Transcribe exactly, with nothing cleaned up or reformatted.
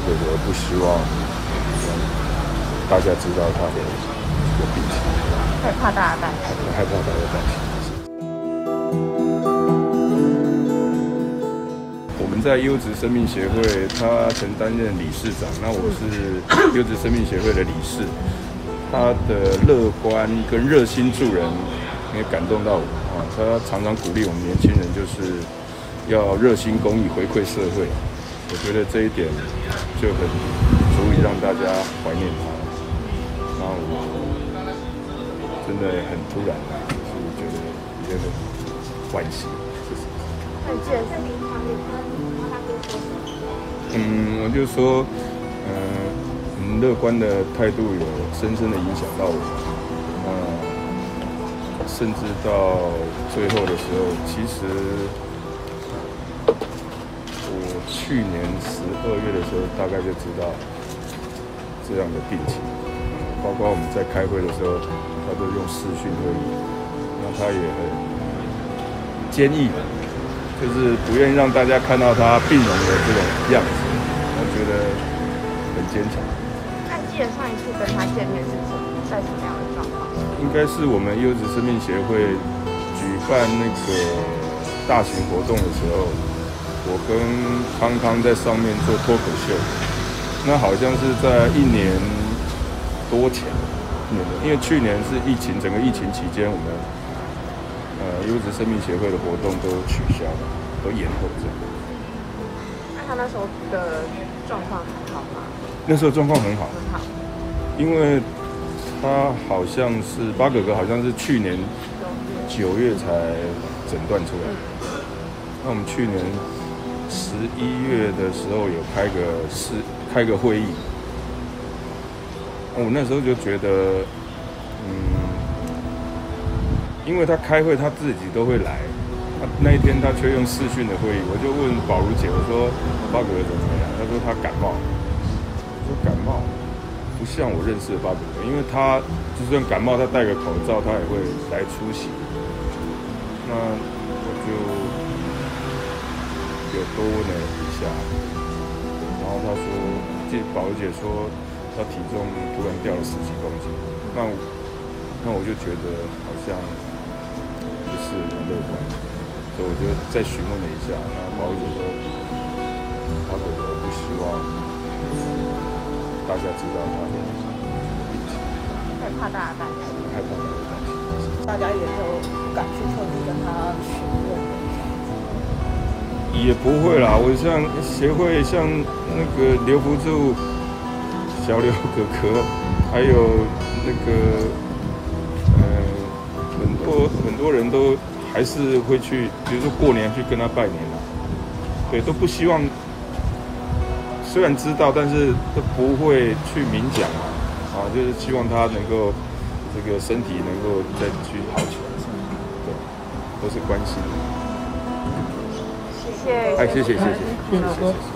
哥哥不希望大家知道他的这个病情， 害怕大家担心， 害怕大家担心。我们在优质生命协会，他曾担任理事长，那我是优质生命协会的理事。他的乐观跟热心助人也感动到我啊！他常常鼓励我们年轻人，就是要热心公益，回馈社会。我觉得这一点就很足以让大家怀念他。那我真的很突然，就是觉得也很惋惜。 那你记得是你他跟他跟说什么？ 嗯，我就说，嗯、呃。嗯，乐观的态度有深深的影响到我，那、呃、甚至到最后的时候，其实我去年十二月的时候，大概就知道这样的病情，包括我们在开会的时候，他都用视讯会议，那他也很坚毅，就是不愿意让大家看到他病容的这种样子，我觉得很坚强。 记得上一次跟他见面是什么，在什么样的状况？ 应该是我们优质生命协会举办那个大型活动的时候，我跟康康在上面做脱口秀。那好像是在一年多前，因为去年是疫情，整个疫情期间，我们呃优质生命协会的活动都取消了，都延后这样。 那他那时候的状况还好吗？ 那时候状况很好， 很好， 因为他好像是八哥哥，好像是去年九月才诊断出来。那我们去年十一月的时候有开个是开个会议，我那时候就觉得，嗯，因为他开会他自己都会来，他那一天他却用视讯的会议，我就问宝如姐，我说八哥哥怎么样？他说他感冒。说感冒不像我认识的八哥哥，因为他就算感冒，他戴个口罩，他也会来出席。那我就有多问了一下，然后他说，这宝姐说他体重突然掉了十几公斤，那我那我就觉得好像不是很乐观，所以我就再询问了一下，那宝姐说，八哥哥不希望大家知道他的病情， 害怕大家担心， 害怕大家担心， 大家也就不敢去特地跟他询问。 也不会啦。我像协会，像那个留不住小刘哥哥，还有那个呃很多很多人都还是会去，比如说过年去跟他拜年啦，对，都不希望。虽然知道，但是都不会去明讲啊，啊，就是希望他能够这个身体能够再去好起来，对，都是关心。 谢谢， 哎，谢谢谢谢，谢谢谢谢。